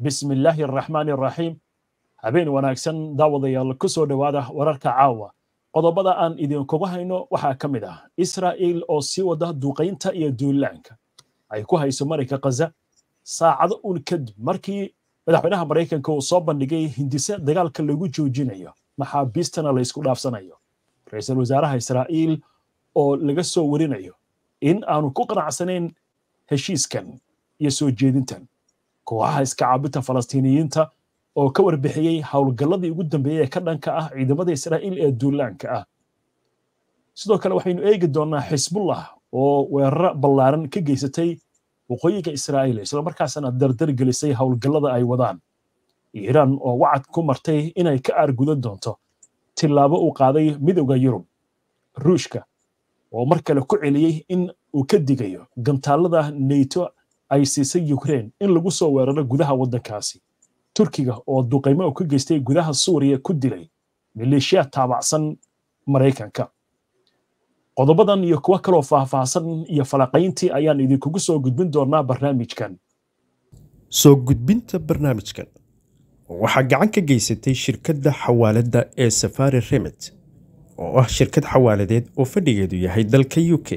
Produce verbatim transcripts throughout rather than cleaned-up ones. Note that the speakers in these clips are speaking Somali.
بسم الله الرحمن الرحيم habeen wanaagsan daawadayaal ku soo dhawaada wararka caawa qodobada aan idinkugu hayno waxaa ka mid ah Israa'iil oo sii wada duqeynta iyo duulaanka ay ku hayso Mareykanka Gaza saacado uun kadib markii madaxweynaha Mareykanka uu soo bandhigay hindise dagaalka lagu joojinayo maxaabiistana la isku dhaafsanayo ra'iisul wasaaraha Israa'iil oo laga soo warinayo in aanu ku qanacsanayn heshiiskan iyo soo jeedintan kooxaha iska caabinta Falastiiniyiinta oo ka warbixiyay hawlgalladii ugu dambeeyay ka dhanka ah ciidamada Israa'iil ee duulaanka ah sidoo kale waxaynu eegi doonaa Xisbullah oo weerar ballaaran ka geysatay waqooyiga Israa'iil isla markaasna dardar gelisay hawlgallada ay wadaan Iiraan oo wacad ku martay inay ka argudan doonto tilaabo uu qaaday midowga Yurub Ruushka oo mar kale ku celiyay in uu ka digayo gantaalada NATO ay siisay Ukraine in lagu soo weeraro gudaha waddankaasi Turkiga oo duqeymo ku geystay gudaha Suuriya ku dilay maleeshiya taabacsan Mareykanka qodobadan iyo kuwa kale oo faahfaahsan iyo falaqayntii ayaan idinkugu soo gudbin doonaa barnaamijkan soo gudbinta barnaamijkan waxaa gacan ka geysatay shirkadda xawaaladda ee Safari Remit oo ah shirkad xawaaladeed oo fadhigeedu yahay dalka U K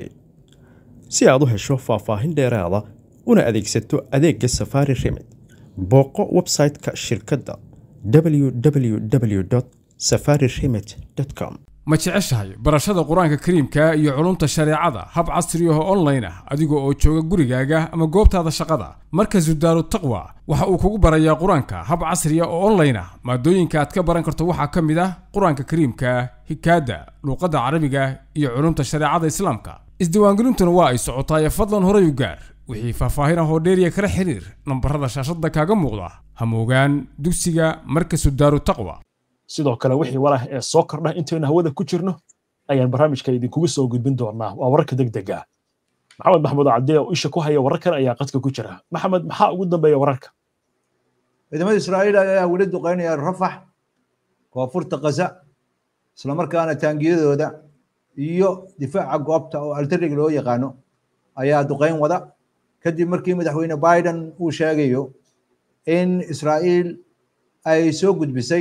si aad u hesho faahfaahin dheeraad ah una adeegsato adeegga Safari Remit booqo website-ka shirkadda w w w dot safari remit dot com ma jeceshahay barashada quraanka kariimka iyo culumta shariicada hab casri ah oo online ah adiga oo jooga gurigaaga ama goobtaada shaqada markazu daaru taqwa waxa uu kugu barayaa quraanka hab casri ah oo online ah maadooyinka aad ka baran karto waxa kamid ah quraanka kariimka hikaada luqadda carabiga iyo culumta shariicada islaamka isdiiwaangelintuna waa ay socotaa fadlan horay u gaar wixii faahfaahin ah oo dheeriya kala xiriir nambarada shaashada kaaga muuqda hamoogaan dugsiga markazu daaru taqwa sidoo kale wixii walaah ee soo kordha intayna hawada ku jirno ayaan barnaamijka idinkugu soo gudbin doonaa waa wararka degdega maxamed maxamuud cabdi oo isha ku haya wararkan ayaa qadka ku jira maxamed maxaa ugu dambeeya wararka ciidamada Israa'iil ayaa weli duqeynaya Rafax koonfurta Gaza isla markaana taangiyadooda iyo difaaca goobta oo alterig loo yaqaano ayaa duqeyn wada kadib markii madaxweyne Biden uu sheegayo in Israa'iil ay soo gudbisay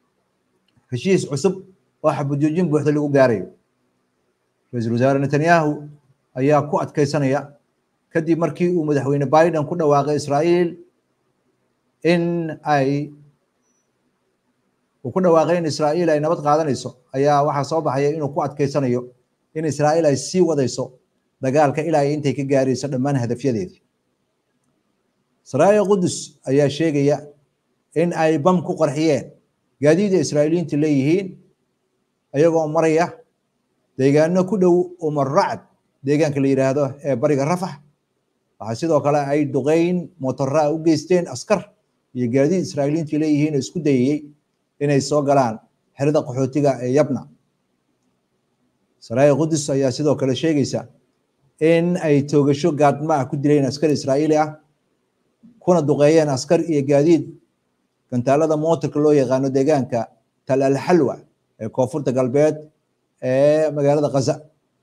heshiis cusub oo xabadjoojin buuxda lagu gaarayo ra'iisul wasaare Netanyahu ayaa ku adkeysanaya kadib markii uu madaxweyne Biden ku dhawaaqay Israa'iil in ay uu ku dhawaaqay in Israa'iil ay nabad qaadanayso ayaa waxa soo baxaya inuu ku adkeysanayo in Israa'iil ay sii wadayso dagaalka ilaa ay intay ka gaarayso dhammaan hadafyadeedii Saraa'iil Qudus ayaa sheegaya in ay bam ku qarxiyeen gaadiida Israa'iiliinta leeyihiin ayagoo maraya deegaano ku dhow Umar Racd deegaanka la yiraahdo ee bariga Rafax waxa sidoo kale ay duqeyn motorra u geysteen askar iyo gaadiid Israa'iiliinta leeyihiin isku dayay inay soo galaan xerada qaxootiga ee Yabna Saraa'iil Qudus ayaa sidoo kale sheegaysa in ay toogasho gaadma ku dileen askar Israa'iili ah kuna duqeeyeen askar iyo gaadiid gantaalada mootarka loo yaqaano deegaanka Tal Al Halwa ee koonfurta galbeed ee magaalada Gaza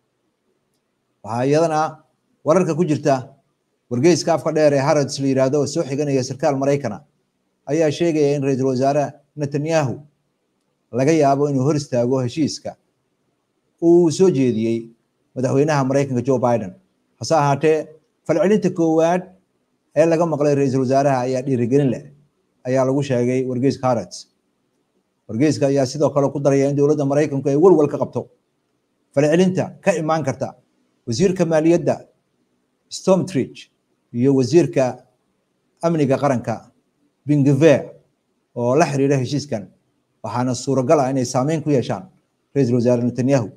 waxa iyadana wararka ku jirta wargeyska afka dheer ee Haaretz la yiraahdo soo xiganaya sarkaal Mareykana ayaa sheegaya in ra'iisul wasaare Netanyahu laga yaabo inuu hor istaago heshiiska uu soo jeediyay madaxweynaha Mareykanka Joe Biden hase ahaatee falcelinta koowaad ee laga maqlay ra'iisul wasaaraha ayaa dhiirigelin leh ayaa lagu sheegay wargeyska Haaretz wargeyska ayaa sidoo kale ku daraya in dawladda Mareykanku ay walwal ka qabto falcelinta ka imaan karta wasiirka maaliyadda Stormtridge iyo wasiirka amniga qaranka Bingever oo la xiriira heshiiskan waxaana suuragal ah inay saameyn ku yeeshaan ra'iisul wasaare Netanyahu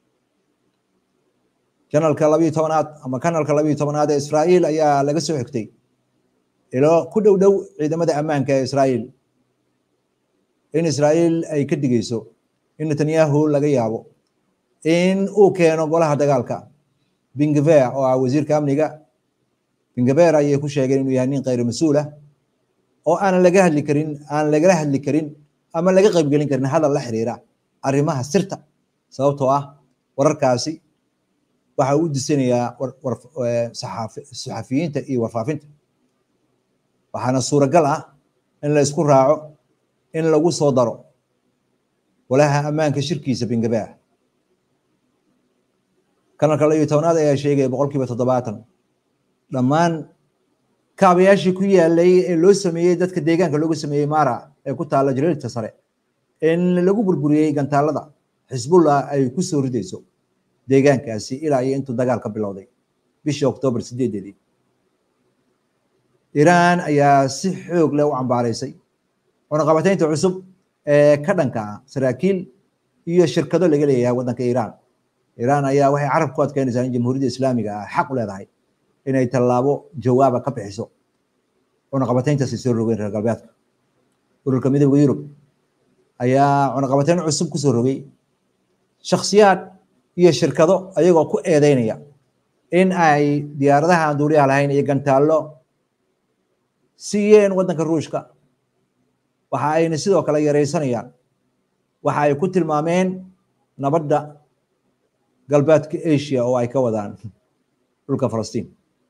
kanalka laba iyo tobanaad ama kanalka laba iyo tobanaad ee Israa'iil ayaa laga soo xigtay ilo ku dhow dhow ciidamada ammaanka ee Israa'iil in Israa'iil ay ka digayso in Netanyahu laga yaabo in uu keeno golaha dagaalka Bingever oo ah wasiirka amniga Bingever ayay ku sheegeen inuu yahay nin qayr mas'uul ah oo aan laga hadli karin aan laga hadli karin ama laga qayb gelin karin hadal la xiriira arrimaha sirta sababtoo ah wararkaasi waxa uu disanayaa saxafiyiinta iyo warfaafinta waxaana suuragal ah in la isku raaco in lagu soo daro walaha ammaanka shirkiisa Bengabaa kana kala iyo townaad ayaa sheegay boqolkiiba toddobaatan dhammaan kaabayaashii ku yaalay ee loo sameeyay dadka deegaanka loogu sameeyay Mara ee ku taala jireelta sare in lagu burburiyay gantaalada Hizbullah ay ku soo ridayso deegaankaasi ilaa iyo intuu dagaal ka bilowday bishii October sideededii Iran ayaa si xoog leh u cambaaraysay cunaqabataynta cusub ee ka dhanka ah saraakiil iyo shirkado laga leeyahay wadanka Iran Iran ayaa waxay carab ku adkeynaysaa in jamhuuriyadda Islaamiga ah xaq u leedahay inay tallaabo jawaab ka bixiso cunaqabataynta si soo rogay reer galbeedka ururka midowga Yurub ayaa cunaqabatayn cusub ku soo rogay shakhsiyaad iyo shirkado ayagoo ku eedeynaya in ay diyaaradaha aan duuliyaha lahayn iyo gantaalo siiyeen wadanka Ruushka waxa ayna sidoo kale yareysanayaan waxa ay ku tilmaameen nabadda galbeedka Asia oo ay ka wadaan dhulka Falastiin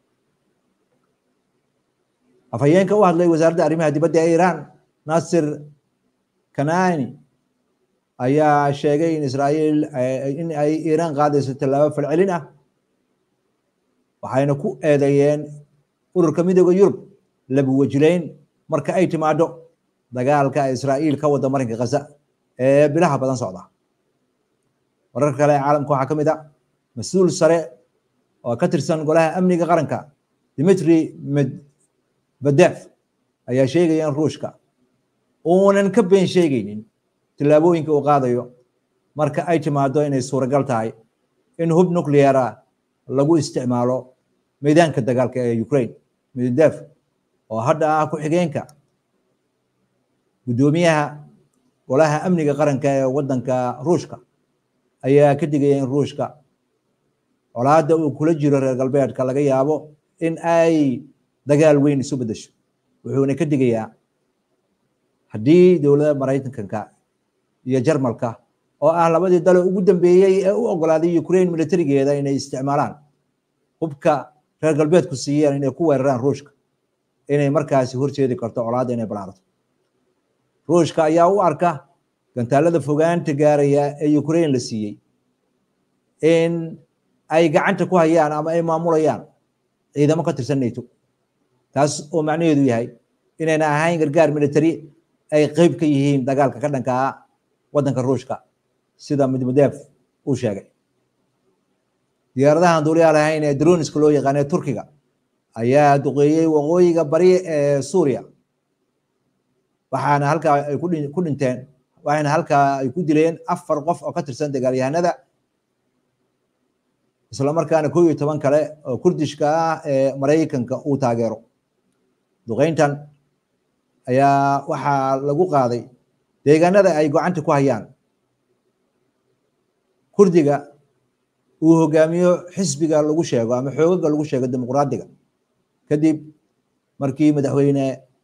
afhayeenka u hadlay wasaaradda arrimaha dibadda ee Iran Nasir Kanani ayaa sheegay in Israa'iil in ay Iran qaadayso tallaabo falcelin ah waxayna ku eedeeyeen ururka midowga Yurub laba wajileyn marka ay timaado dagaalka Israa'iil ka wada marinka Gaza ee bilaha badan socda warar kale caalamka waxa kamid ah mas'uul sare oo ka tirsan golaha amniga qaranka Dmitry Medvedev ayaa sheegay in Ruushka uunan ka been sheegaynin tilaabooyinka uu qaadayo marka ay timaado inay suuragal tahay in hub nuclear ah lagu isticmaalo meedaanka dagaalka ee Ukraine Medvedev oo hadda ah ku xigeenka gudoomiyaha golaha amniga qaranka ee wadanka Ruushka ayaa ka digay in Ruushka colaadda uu kula jiro reer galbeedka laga yaabo in ay dagaal weyn isu bedesho wuxuuna ka digayaa haddii dowladda Mareykanka iyo Jarmalka oo ah labadii dal ugu dambeeyay ee u ogolaaday Ukraine militarigeeda inay isticmaalaan hubka reer galbeedku siiyeen inay ku weeraraan Ruushka inay markaasi horjeedi karto colaadda inay balaarto Ruushka ayaa u arka gantaalada fogaanta gaaraya ee Ukraine la siiyay in ay gacanta ku hayaan ama ay maamulayaan ciidamo ka tirsan NATO taas oo macnaheedu yahay inayna ahayn gargaar military ay qayb ka yihiin dagaalka ka dhanka ah wadanka Ruushka sida Medvedev uu sheegay diyaaradaha duuliyaha lahayn ee drones loo yaqaan ee Turkiga ayaa duqeeyay waqooyiga bari ee Suuriya waxaana halka ay ku dhinteen waxaana halka ay ku dileen afar qof oo ka tirsan dagaalyahanada isla markaana koob iyo toban kale oo Kurdishka ah ee Mareykanka uu taageero duqeyntan ayaa waxaa lagu qaaday deegaanada ay gacanta ku hayaan Kurdiga uu hogaamiyo xisbiga lagu sheego ama xoogaga lagu sheego dimuqraadiga kadib markii madaxweyne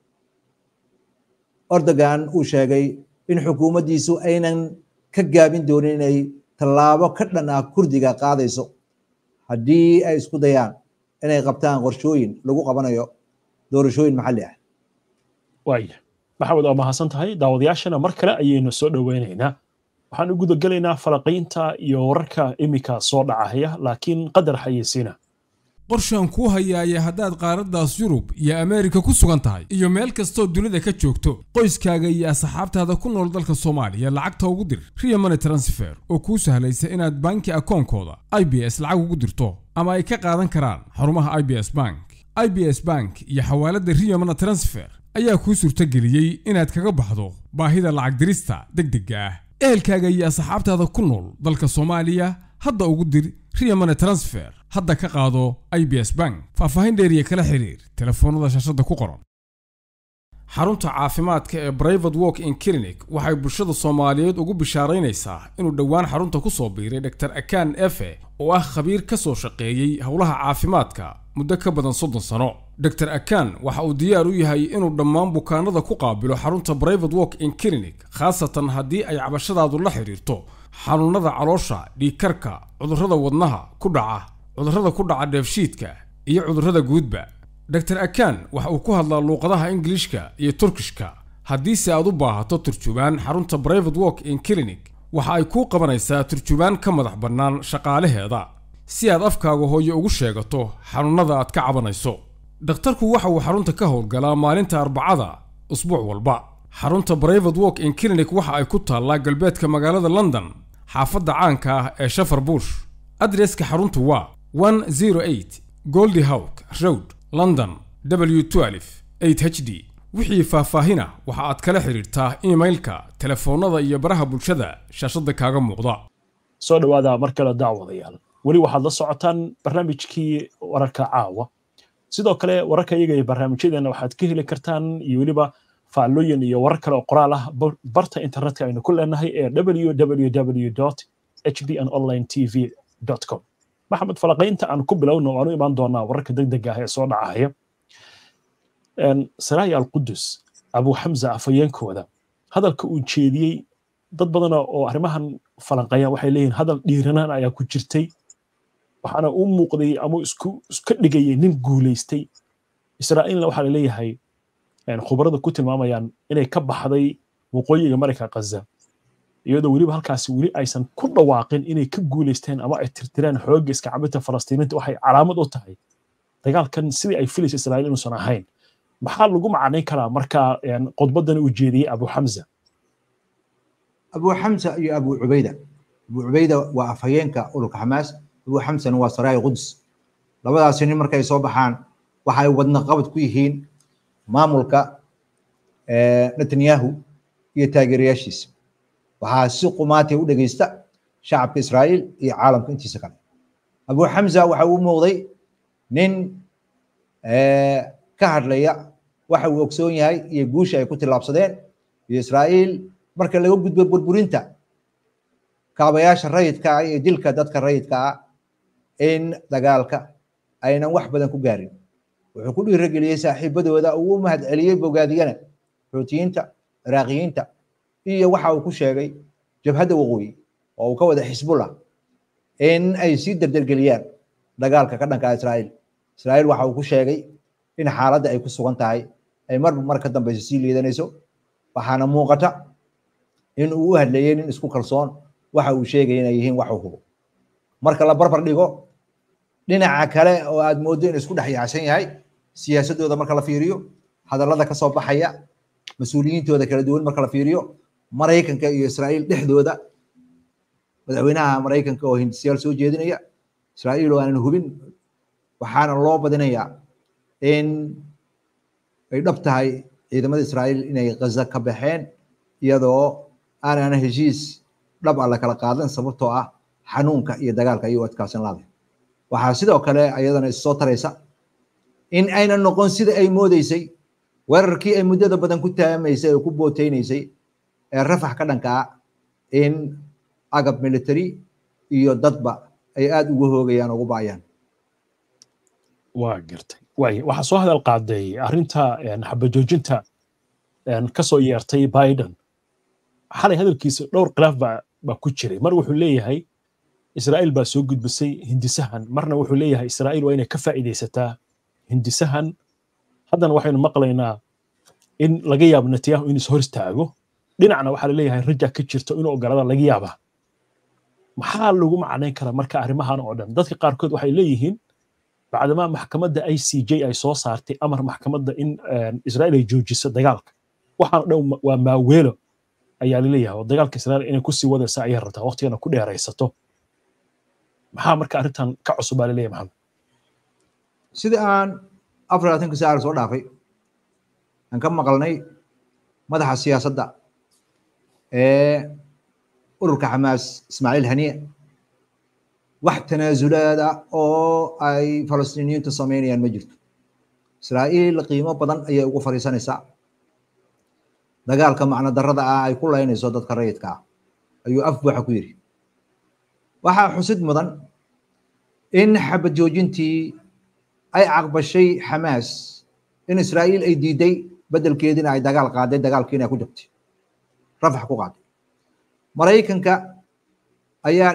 Erdogan uu sheegay in xukuumaddiisu aynan ka gaabin doonin inay tallaabo ka dhan ah Kurdiga qaadayso haddii ay isku dayaan inay qabtaan qorshooyin lagu qabanayo doorashooyin maxalli ah waaya maxamed waa mahadsan tahay daawadayaashana mar kale ayaynu soo dhoweynaynaa waxaan u guda gelaynaa falaqaynta iyo wararka imika soo dhacaya laakiin qadar xayeysiina qorshan ku hayaaya haddaad qaaraddaas Yurub iyo Ameerika ku sugan tahay iyo meel kastoo dunida ka joogto qoyskaaga iyo asxaabtaada ku nool dalka Soomaaliya lacagta ugu dir Ria Money Transfer oo kuu sahlaysa inaad banki akoonkooda I B S lacag ugu dirto ama ay ka qaadan karaan xarumaha I B S Bank I B S Bank iyo xawaalada Ria Money Transfer ayaa kuu suurtageliyey inaad kaga baxdo baahida lacag dirista degdegga ah ehelkaaga iyo asxaabtaada ku nool dalka Soomaaliya hadda ugu dir Ria Money Transfer hadda ka qaado I B S Bank faahfaahin dheeriya kala xiriir telefoonada shaashada ku qoran xarunta caafimaadka ee Private Walk-in Clinic waxay bulshada Soomaaliyeed ugu bishaaraynaysaa inuu dhawaan xarunta ku soo biiray Doctor Akan Efe oo ah khabiir ka soo shaqeeyay howlaha caafimaadka muddo ka badan soddon sano Doctor Akan waxa uu diyaar u yahay inuu dhammaan bukaanada ku qaabilo xarunta Private Walk-in Clinic khaasatan haddii ay cabashadaadu la xiriirto xanuunada caloosha dhiigkarka cudurrada wadnaha ku dhaca cudurrada ku dhaca dheefshiidka iyo cudurrada guudba doctor akan waxa uu ku hadlaa luuqadaha ingiliishka iyo turkishka haddii se aad u baahato turjubaan xarunta private walk in clinic waxa ay kuu qabanaysaa turjubaan ka madax bannaan shaqaalaheeda si aad afkaaga hooyo ugu sheegato xanuunada aad ka cabanayso dhakhtarku waxa uu xarunta ka howlgalaa maalinta arbacada usbuuc walba xarunta private walk in clinic waxa ay ku taallaa galbeedka magaalada london xaafadda caanka ah ee shafar bush adreeska xaruntu waa one oh eight Goldie Hawk Road London W twelve eight H D wixii faahfaahina waxa aad kala xiriirtaa emailka telefoonada iyo baraha bulshada shaashada kaaga muuqda soo dhawaada mar kale daawadayaal wali waxaad la socotaan barnaamijkii wararka caawa sidoo kale wararka iyaga iyo barnaamijyadeena waxaad ka heli kartaan iyo waliba faallooyin iyo warar kale oo qoraal ah barta internetka aynu ku leenahay ee w w w dot h b n online t v dot com maxamed falaqaynta aan ku bilowno waanu imaan doonaa wararka degdega ah ee soo dhacaya saraaya alqudus abu xamza afayeenkooda hadalka uu jeediyey dad badan oo arrimahan falanqaya waxay leeyihiin hadal dhiiranaan ayaa ku jirtay waxaana uu muuqday ama isku iska dhigayay nin guulaystay israa'iilna waxaa la leeyahay khubarada ku tilmaamayaan inay ka baxday waqooyiga maraykanka Gaza iyadoo weliba halkaasi weli aysan ku dhawaaqin inay ka guulaysteen ama ay tirtireen xoogga iska cabinta Falastiiniinta waxay calaamad u tahay dagaalkan sidii ay filayso Israa'iil inuusan ahayn maxaa lagu macnayn karaa marka qodbadan uu jeediyay Abu Hamza Abu Hamza iyo Abu Ubayda Abu Ubayda waa afhayeenka ururka Hamas Abu Hamza waa Saraaya Quds labadaas nin markay soo baxaan waxay wadna qabad ku yihiin maamulka ee Netanyahu iyo taageerayaashiisa waxaa si qumaatay u dhageysta shacabka Israa'iil iyo caalamka intiisa kale Abu Hamza waxa uu muuqday nin ee ka hadlaya waxa uu ogsoon yahay iyo guusha ay ku tilaabsadeen iyo Israa'iil marka laga gudbo burburinta kaabayaasha rayidka ah iyo dilka dadka rayidka ah in dagaalka aynan wax badan ku gaarin wuxuu ku dhiirigeliyay saaxiibadooda uu u mahad celiyay bogaadiyana Xuutiyiinta Iraaqiyiinta iyo waxa uu ku sheegay jabhadda waqooyi oo uu ka wada Xisbullah in ay si dardargeliyaan dagaalka ka dhanka Israa'iil Israa'iil waxa uu ku sheegay in xaaladda ay ku sugan tahay ay mar mar ka dambayso si liidanayso waxaana muuqata in uu u hadlayay in isku kalsoon waxa uu sheegay inay yihiin wax uu hubo marka la barbar dhigo dhinaca kale oo aad moodo in isku dhex yaacsan yahay siyaasadooda marka la fiiriyo hadallada ka soo baxaya mas'uuliyiintooda kala duwan marka la fiiriyo Mareykanka iyo Israa'iil dhexdooda madaxweynaha Mareykanka oo hindisiyaal soo jeedinaya Israa'iil oo aan hubin waxaana loo badinayaa in ay dhab tahay ciidamada Israa'iil inay Gaza ka baxeen iyadoo aanan heshiis dhab ah la kala qaadan sababtoo ah xanuunka iyo dagaalka ay u adkaasan lahayd waxaa sidoo kale ayadana soo taraysa in ayna noqon sida ay moodeysay weerarkii ay muddada badan ku taamaysay oo ku booteynaysay ee rafax ka dhanka ah in agab military iyo dadba ay aad ugu hoogayaan ugu baayaan waa gartay way waxa soo hadal qaaday arinta xabajoojinta ka soo yeertay Biden xalay hadalkiisa dhowr khilaaf baa ku jiray mar wuxuu leeyahay Israa'iil baa soo gudbisay hindisahan marna wuxuu leeyahay Israa'iil waa inay ka faa'iideysataa hindisahan haddana waxaynu maqlaynaa in laga yaabo Netanyahu inuu is hor istaago dhinacna waxa la leeyahay raja ka jirto inuu ogolaado laga yaaba maxaa lagu macnayn karaa marka arrimahan oo dhan dadka qaarkood waxay leeyihiin bacdama maxkamadda I C J ay soo saartay amar maxkamadda in Israa'iil ay joojiso dagaalka waxaan dhow waa maaweelo ayaa la leeyahay dagaalka Israa'iil inay ku sii wadayso ay rabtaa waqtigana ku dheeraysato maxaa marka arrintan ka cusub baa la leeyahay maxamed sida aan afar iyo labaatanka saac soo dhaafay aan ka maqalnay madaxa siyaasadda ee ururka Hamas Ismaaciil Haniye wax tanaasulaad ah oo ay Falastiiniyiintu sameynayaan ma jirto Israa'iil qiimo badan ayay ugu fariisanaysaa dagaalka macna darrada ah ay ku leynayso dadka rayidka ah ayuu afbuuxa ku yiri waxaa xusid mudan in xabad joojintii ay aqbashay Hamas in Israa'iil ay diiday bedelkeedina ay dagaal qaaday dagaalkiina ku jabtay rafax ku qaaday Mareykanka ayaa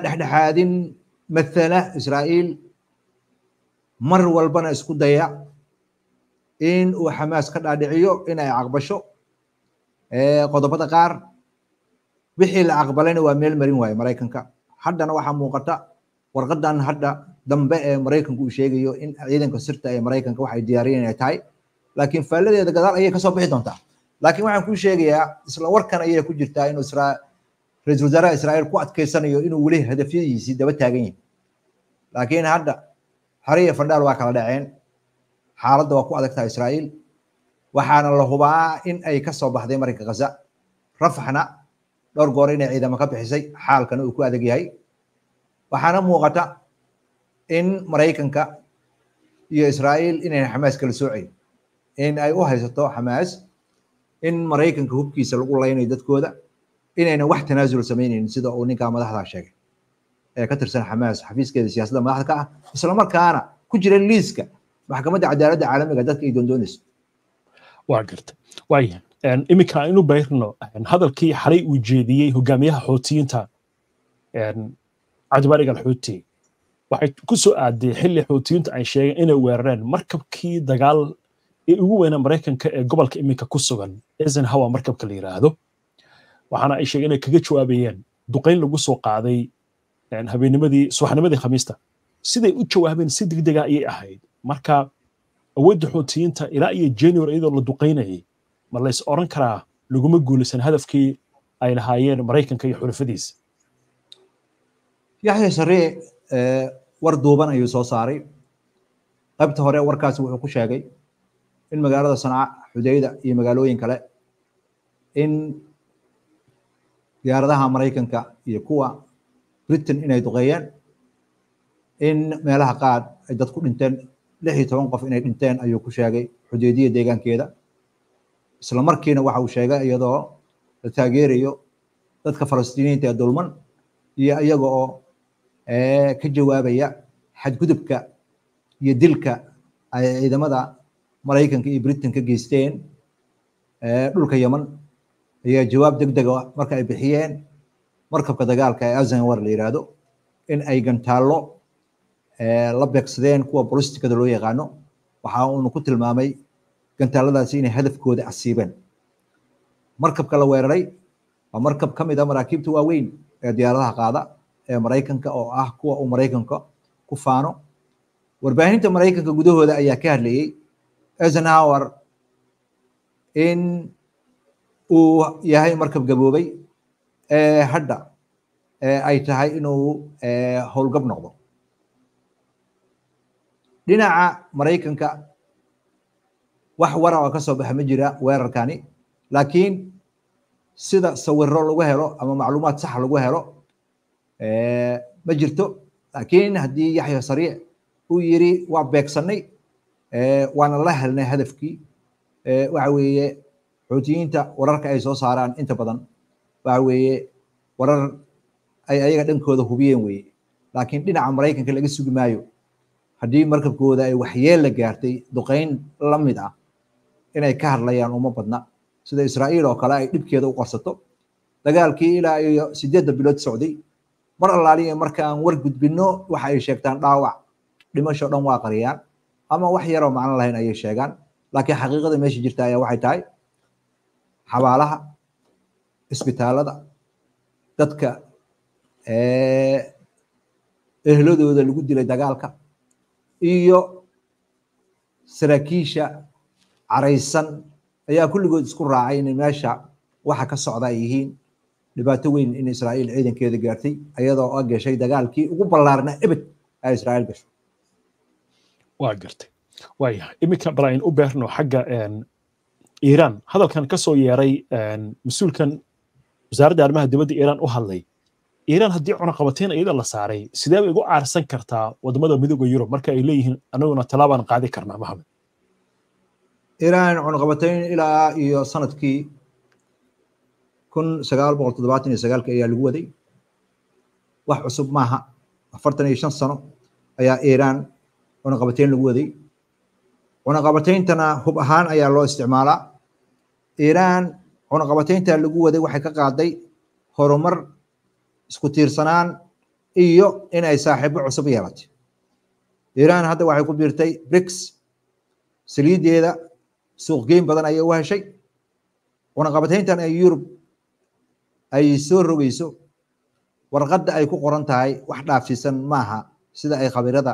in uu xamaas ka dhaadhiciyo in ay aqbasho qodobada qaar wixii la aqbalayna waa meel marin waaye maraykanka haddana waxaa muuqata warqadan hadda dambe ee maraykanku uu sheegayo in ciidanka sirta ee maraykanka waxay diyaariyeen ay tahay laakiin faaladeeda gadaal ayay kasoo bixi doontaa laakiin waxaan kuu sheegayaa isla warkan ayay ku jirtaa inuu israa ra-iisul wasaaraha israa'iil ku adkeysanayo inuu weli hadafyadiisii daba taagan yahay laakiin hadda xari iyo fandhaal waa kala dhaceen xaaladda waa ku adagtahay israa'iil waxaana la hubaa in ay ka soo baxday marinka gaza rafaxna dhowr goor inay ciidamo ka bixisay xaalkana uu ku adag yahay waxaana muuqata in maraykanka iyo israa'iil inay xamaas kala soocay in ay u haysato xamaas in maraykanka hubkiisa lagu laynayo dadkooda inayna wax tanaasul sameynaynin sida uu ninkaa madaxda sheegay ee ka tirsan xamaas xafiiskeeda siyaasadda madaxda ka ah isla markaana ku jira liiska maxkamadda cadaaladda caalamiga dadka ay doondoonayso waa garta waaya iminka inu bayrno hadalkii xalay uu jeediyey hogaamiyaha xoutiyiinta cabdibariga alxuuti waxay ku soo aaday xilli xoutiyiinta ay sheegeen inay weerareen markabkii dagaal ee ugu weynaa maraykanka ee gobolka iminka ku sugan eisenhower markabka la yiraahdo waxaana ay sheegeen inay kaga jawaabayeen duqayn lagu soo qaaday habeennimadii subaxnimadii khamiista siday u jawaabeen si degdega ayay ahayd marka awoodda xoutiyiinta ilaa iyo january iyadoo la duqaynayay ma lays oran karaa laguma guulaysan hadafkii ay lahaayeen maraykanka iyo xulafadiisa yaxya saree war duuban ayuu soo saaray qaybta hore warkaasi wuxuu ku sheegay in magaalada sanca xudayda iyo magaalooyin kale in diyaaradaha maraykanka iyo kuwa britain inay duqeeyeen in meelaha qaar ay dad ku dhinteen lix iyo toban qof inay dhinteen ayuu ku sheegay xudaydiya deegaankeeda isla markiina waxa uu sheegay iyadoo la taageerayo dadka falastiiniyiinta ee dulman iyo iyaga oo ka jawaabaya xadgudubka iyo dilka ay ciidamada maraykanka iyo britain ka geysteen dhulka yaman ayaa jawaab degdega marka ay bixiyeen markabka dagaalka ee eisenhower la yiraahdo in ay gantaallo la beegsadeen kuwa bolistikada loo yaqaano waxa uunu ku tilmaamay gantaaladaasi inay hadafkooda asiibeen markabka la weeraray waa markab ka mid ah maraakiibta waaweyn ee diyaaradaha qaada ee maraykanka oo ah kuwa uu maraykanka ku faano warbaahinta maraykanka gudahooda ayaa ka hadlayay eisenhower in uu yahay markab gaboobay ee hadda ay tahay inuu howlgab noqdo dhinaca maraykanka wax wara oo ka soo baxa ma jira weerarkani laakiin sida sawirro lagu helo ama macluumaad sax lagu helo ma jirto laakiin haddii yaxya sariic uu yiri waa beegsanay waana la helnay hadafkii waxa weeye xoutiyiinta wararka ay soo saaraan inta badan waxa weeye warar ay ayaga dhankooda hubiyeen weeye laakiin dhinaca maraykanka laga sugi maayo haddii markabkooda ay waxyeel la gaartay duqayn la mid ah inay ka hadlayaan uma badna sida israa'iil oo kale ay dhibkeeda u qarsato dagaalkii ilaa iyo sideedda bilood socday mar allaaliya markaan war gudbinno waxa ay sheegtaan dhaawac dhimasho dhan waa qariyaan ama wax yaroo macno lahayn ayay sheegaan laakiin xaqiiqada meesha jirta ayaa waxay tahay xabaalaha isbitaalada dadka ehladooda lagu dilay dagaalka iyo saraakiisha caraysan ayaa kulligood isku raacay in meesha waxa ka socda ay yihiin dhibaato weyn in israa'iil ciidankeeda gaartay ayadoo oo gashay dagaalkii ugu ballaarnaa ebed ay israa'iil gasho waa gartay waaya iminka balayn u beerno xagga iiraan hadalkan ka soo yeeray mas-uulkan wasaaradda arrimaha dibadda iiraan u hadlay iiraan haddii cunaqabateyn iyada la saaray sidee bay ugu aarsan kartaa wadamada midooda yurub marka ay leeyihiin anaguna tallaabaan qaadi karnaa maxamed iiraan cunaqabateyn ilaa iyo sanadkii kun sagaal boqol toddobaatan iyo sagaalka ayaa lagu waday wax cusub maaha afartan iyo shan sano ayaa iiraan cunaqabateyn lagu waday cunaqabateyntana hub ahaan ayaa loo isticmaalaa iiraan cunaqabateynta lagu waday waxay ka qaaday horumar isku tiirsanaan iyo in ay saaxiibo cusub yeelatay iiraan hadda waxay ku biirtay brics saliideeda suuq geyn badan ayay u heshay cunaqabatayntan ay Yurub ay soo rogayso warqadda ay ku qoran tahay wax dhaafsiisan maaha sida ay khabiirada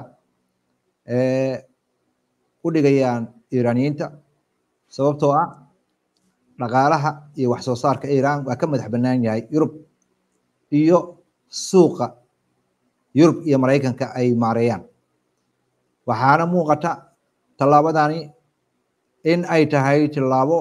ee u dhigayaan Iiraaniyiinta sababtoo ah dhaqaalaha iyo wax soo saarka Iiraan waa ka madax bannaan yahay Yurub iyo suuqa Yurub iyo Mareykanka ay maareeyaan waxaana muuqata tallaabadani in ay tahay tallaabo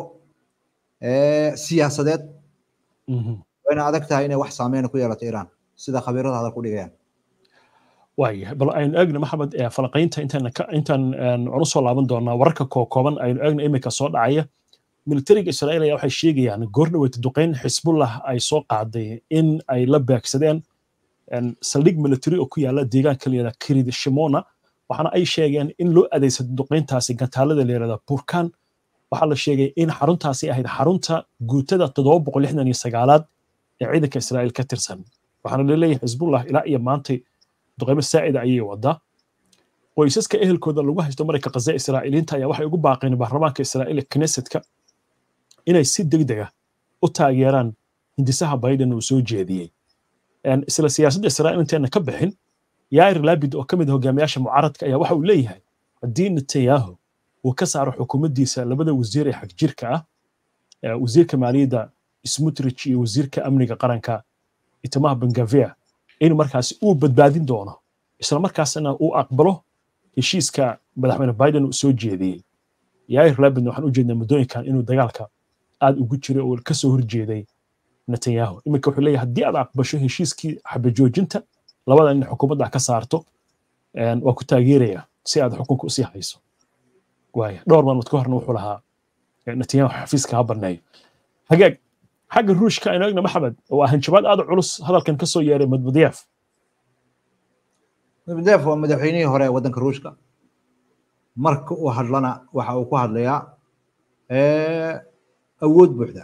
ee siyaasadeed wayna adag tahay inay wax saameyn ku yeelato Iiraan sida khabiirada hadal ku dhigayaan waayahay bal aynu eegno maxamed falaqaynta intaan intaan cunu soo laaban doonaa wararka kooban aynu eegno imika soo dhacaya militariga Israa'iil ayaa waxay sheegayaan goornaweyta duqeyn Xisbullah ay soo qaaday in ay la beegsadeen saldhig military oo ku yaala deegaanka la yiraahdo Kiryat Shimona waxaana ay sheegeen in loo adeegsado duqeyntaasi gantaalada la yiraahdo Burkan waxaa la sheegay in xaruntaasi ahayd xarunta guutada toddoba boqol lixdan iyo sagaalaad ee ciidanka Israa'iil ka tirsan waxaana la leeyahay Xisbullah ilaa iyo maanta duqeymo saacida ayay wadaa qoysaska ehelkooda lagu haysto marka Gaza Israa'iiliinta ayaa waxay ugu baaqeen baarlamaanka Israa'iil Knessetka inay si degdeg ah u taageeraan hindisaha Biden uu soo jeediyay een isla siyaasadda Israa'iil inteena ka bixin Yair Lapid oo kamid hogaamiyaasha mucaaradka ayaa waxa uu leeyahay haddii Netanyahu uu ka saaro xukuumaddiisa labada wasiir ee xag jirka ah wasiirka maaliyadda Smotrich iyo wasiirka amniga qaranka Itamar Ben-Gvir in markaas uu badbaadin doono isla markaasna uu aqbalo heshiiska madaxweyne Biden uu soo jeediyay Yair Lapid waxaan u jeednaa muddooyinkan inuu dagaalka aad ugu jiray oo ka soo horjeeday Netanyahu iminka wuxuu leeyahay haddii aad aqbasho heshiiskii xabajoojinta labada in xukuumadda ka saarto een waa ku taageeraya si aad xukunka u sii hayso waaya dhowr maalmood ka horna wuxuu lahaa Netanyahu xafiiska ha barnaay hagaag xagga ruushka aynu eegno maxamed oo ah hanjabaad aad u culus hadalkan ka soo yeeray Medvedev Medvedev waa madaxweynihii hore ee waddanka ruushka marka uu hadlana waxa uu ku hadlayaa ee awood buuxda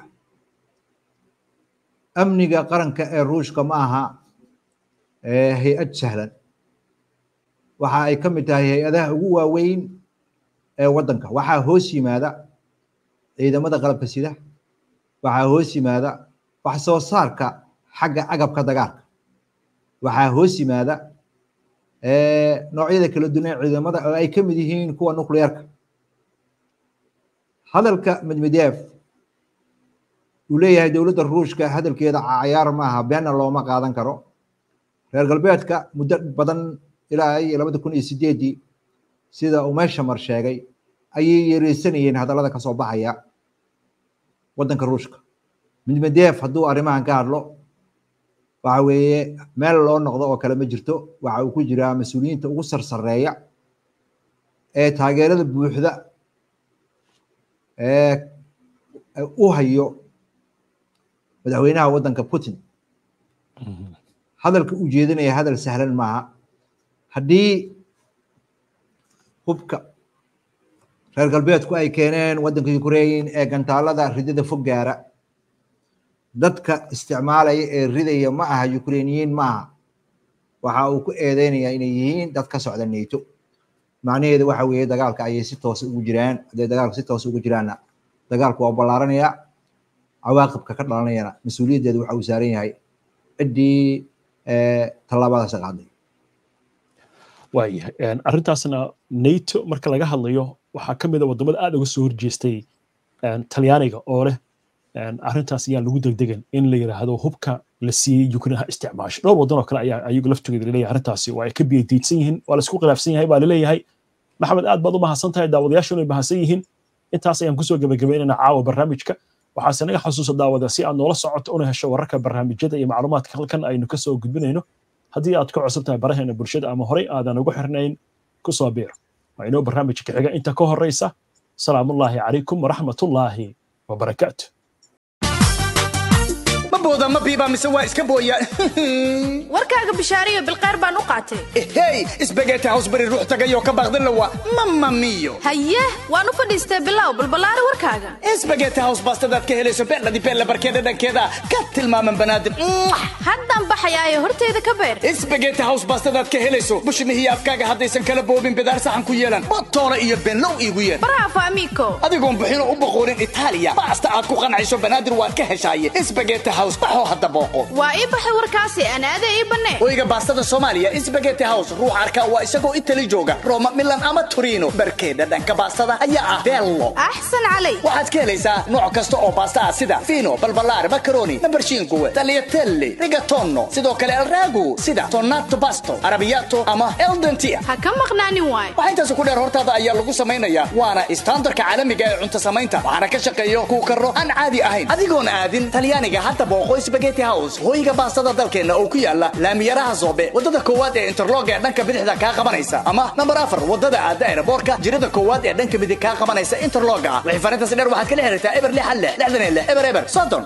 amniga qaranka ee ruushka ma aha ee hay'ad sahlan waxa ay ka mid tahay hay'adaha ugu waaweyn ee waddanka waxaa hoos yimaada ciidamada qalabka sida waxaa hoos yimaada wax soo saarka xagga agabka dagaalka waxaa hoos yimaada ee noocyada kala duwan ee ciidamada oo ay ka mid yihiin kuwa nuclearka hadalka Medvedev uu leeyahay dowladda ruushka hadalkeeda cayaar ma aha beena looma qaadan karo reer galbeedka muddo badan ilaa ay laba kun iyo sideed sida uu meesha mar sheegay ayay yeeraysanayeen hadallada ka soo baxaya waddanka ruushka Medvedev hadduu arrimahan ka hadlo waxa weeye meel loo noqdo oo kale ma jirto waxa uu ku jiraa mas'uuliyiinta ugu sarsareeya ee taageerada buuxda ee u hayo madaxweynaha waddanka Putin hadalka uu jeedinaya hadal sahlan maaha haddii hubka reer galbeedku ay keeneen waddanka Ukraine ee gantaalada ridada fog gaara dadka isticmaalaya ee ridaya ma aha Ukrainiyiin ma aha waxa uu ku eedeynayaa inay yihiin dad ka socda NATO macnaheedu waxa weeye dagaalka ayay si toos ugu jiraan haday dagaalka si toos ugu jiraana dagaalku waa ballaaranaya cawaaqibka ka dhalanayana mas'uuliyaddeedu waxa uu saaran yahay cidii ee tallaabadaas qaaday waayahay arrintaasna NATO marka laga hadlayo waxaa ka mid ah wadamada aad uga soo horjeestay Talyaaniga oo leh arrintaas ayaa lagu degdegan in la yiraahdo hubka la siiyay Ukraine ha isticmaasho dhowr wadan oo kale ayaa ayagu laftooda leeyahay arrintaasi waa ay ka biyadiidsan yihiin waa la isku khilaafsan yahay baa la leeyahay maxamed aad baad u mahadsan tahay daawadayaashu inay mahadsan yihiin intaas ayaan kusoo gabagabeynayna caawa barnaamijka waxaase naga xasuusa daawada si aad noola socoto una hesho wararka barnaamijyada iyo macluumaadka halkan aynu ka soo gudbinayno haddii aad ka cusub tahay baraheena bulshada ama horey aadan ugu xirnayn ku soo biir waa inoo barnaamijka xiga inta ka horeysa salaamullaahi calaykum waraxmatullaahi wabarakaatu booda ma biiba mise waa iska booya warkaaga bishaariyo bilqeyr baan u qaatay hey isbageeti house bari ruux tagayo ka baaqdan lawa mamma mio haye waan u fadhiistay bilow balbalaari warkaaga isbageeti house bastadaad ka helayso beeladi beel barkeeda dhankeeda ka tilmaaman banaadim haddaan baxayaayo horteeda ka beer isbageeti house bastadaad ka helayso bushmihi afkaaga haddaysan kala boobin bidaar saxan ku yeelan botoole iyo benlow iigu yeer bravo amico adigoon bixin u boqorin Italia basta aad ku qanacayso banaadir waad ka heshaay isbageeti house baxo hadda booqo waa ii baxay warkaasi anaada ii banee oyga bastada Soomaaliya isbageeti house ruux arka waa isagoo Italy jooga Roma Milan ama Torino barkeeda dhanka bastada ayaa ah bello ahsan calay waxaad ka helaysaa nooc kasta oo basta ah sida fino balbalaar macaroni nabarshiinko tagliatelle rigatoni sidoo kale el ragu sida tonnato basto arabiyato ama el dente ha ka maqnaanin waay waxa intaas ku dheer hortaada ayaa lagu sameeyaa waana standardka caalamiga ee cunto samaynta waxaana ka shaqeeyo ku karo aan caadi ahayn adigoon aadin Talyaaniga hadda booqo Spaghetti House hoyga baastada dalkeena oo ku yaala laamiyaraha Zobe wadada koowaad ee interlog ee dhanka bidixda ka qabanaysa ama number afar wadada aad aeroportka jirada koowaad ee dhanka midig ka qabanaysa interlog wixii farintaas dheer waxaad ka xiriirtaa eber lix lix lixdan lix eber eber soddon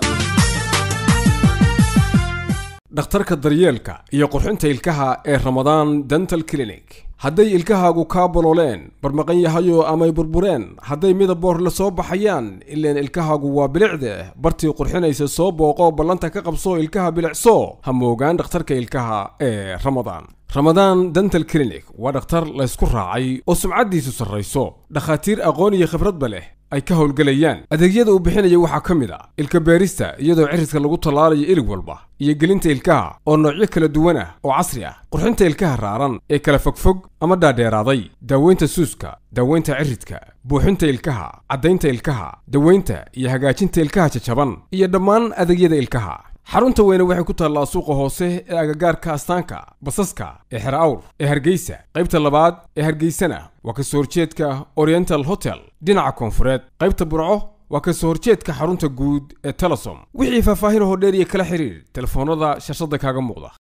dhakhtarka daryeelka iyo qurxinta ilkaha ee Ramadan Dental Clinic hadday ilkahaagu ka bololeen barmaqan yahayo ama burbureen hadday midabor la soo baxayaan ileen ilkahaagu waa bilicde bartii qurxinaysa soo booqo ballanta ka qabso ilkaha bilicso ha moogaan dhakhtarka ilkaha ee Ramadan Ramadan Dental Clinic waa dhakhtar la isku raacay oo sumcadiisu sarreyso dhakhaatiir aqoon iyo khibrad leh ay ka howlgalayaan adeegyada uu bixinayo waxaa ka mid ah ilka beerista iyadoo cirridka lagu tallaalayo ilig walba iyo gelinta ilkaha oo noocyo kala duwan ah oo casri ah qurxinta ilkaha raaran ee kala fogfog ama dhaadheeraaday daaweynta suuska daaweynta cirridka buuxinta ilkaha caddaynta ilkaha daweynta iyo hagaajinta ilkaha jajaban iyo dhammaan adeegyada ilkaha xarunta weyne waxay ku taallaa suuqa hoose ee agagaarka astaanka basaska ee xer awr ee hargeysa qaybta labaad ee hargeysana waa ka soo horjeedka Oriental Hotel dhinaca koonfureed qaybta burco waa ka soo horjeedka xarunta guud ee Telesom wixii faahfaahin oo dheer iyo kala xiriir telefoonada shashada kaaga muuqda